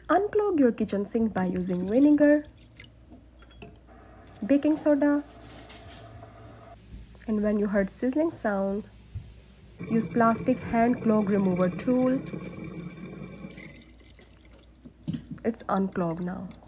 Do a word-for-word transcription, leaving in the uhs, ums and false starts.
Unclog your kitchen sink by using vinegar, baking soda, and when you heard sizzling sound, use plastic hand clog remover tool. It's unclogged now.